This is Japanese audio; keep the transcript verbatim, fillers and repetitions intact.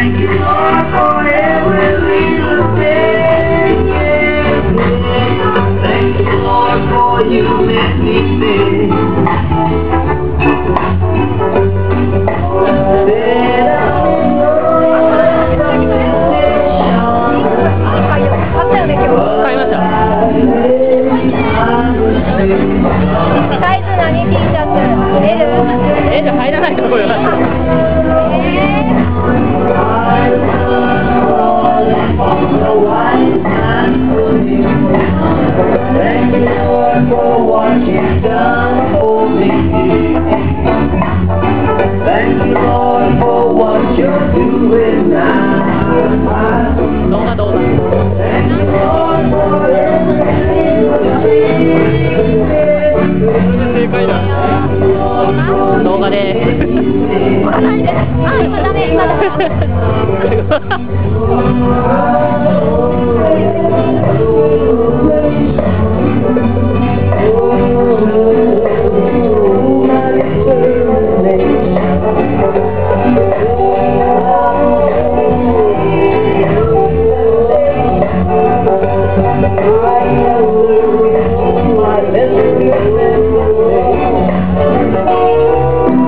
Thank you, Lord, for every little thing. Thank you, Lord, for you let me sing. サイズ何 T シャツ L？ L 入らないと思います。 Thank you, Lord, for what you've done for me. Thank you, Lord, for what you're doing now. 動画動画。 Thank you, Lord, for everything. 正解だ。動画です。 あ、今ダメ、今ダメ。